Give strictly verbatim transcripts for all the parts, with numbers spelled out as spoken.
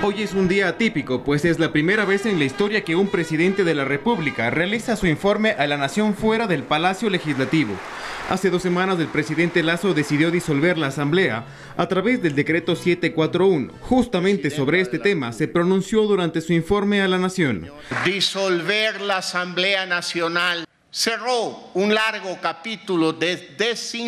Hoy es un día atípico, pues es la primera vez en la historia que un presidente de la República realiza su informe a la nación fuera del Palacio Legislativo. Hace dos semanas el presidente Lasso decidió disolver la Asamblea a través del decreto setecientos cuarenta y uno. Justamente sobre este tema se pronunció durante su informe a la nación. Disolver la Asamblea Nacional cerró un largo capítulo de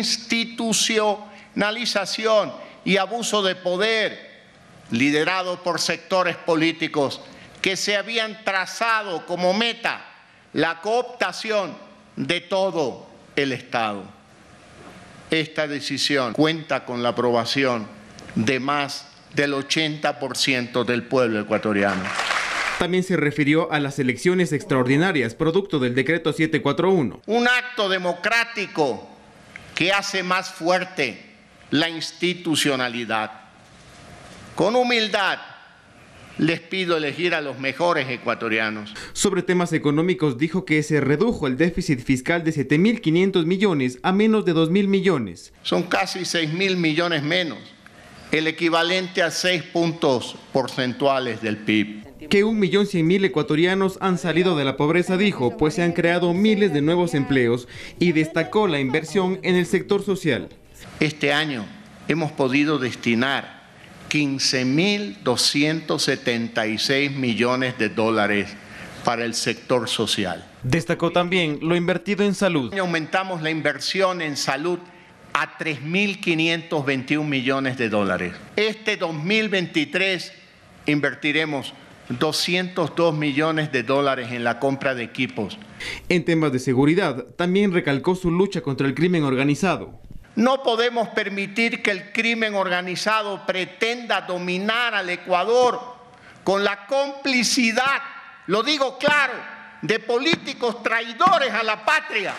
desinstitucionalización y abuso de poder liderado por sectores políticos que se habían trazado como meta la cooptación de todo el Estado. Esta decisión cuenta con la aprobación de más del ochenta por ciento del pueblo ecuatoriano. También se refirió a las elecciones extraordinarias, producto del decreto setecientos cuarenta y uno. Un acto democrático que hace más fuerte la institucionalidad. Con humildad, les pido elegir a los mejores ecuatorianos. Sobre temas económicos dijo que se redujo el déficit fiscal de siete mil quinientos millones a menos de dos mil millones. Son casi seis mil millones menos, el equivalente a seis puntos porcentuales del P I B. Que un millón cien mil ecuatorianos han salido de la pobreza, dijo, pues se han creado miles de nuevos empleos y destacó la inversión en el sector social. Este año hemos podido destinar quince mil doscientos setenta y seis millones de dólares para el sector social. Destacó también lo invertido en salud. Aumentamos la inversión en salud a tres mil quinientos veintiún millones de dólares. Este dos mil veintitrés invertiremos doscientos dos millones de dólares en la compra de equipos. En temas de seguridad, también recalcó su lucha contra el crimen organizado. No podemos permitir que el crimen organizado pretenda dominar al Ecuador con la complicidad, lo digo claro, de políticos traidores a la patria.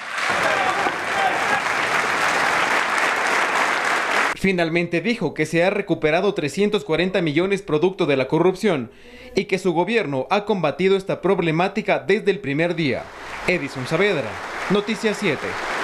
Finalmente dijo que se ha recuperado trescientos cuarenta millones producto de la corrupción y que su gobierno ha combatido esta problemática desde el primer día. Edison Saavedra, Noticias siete.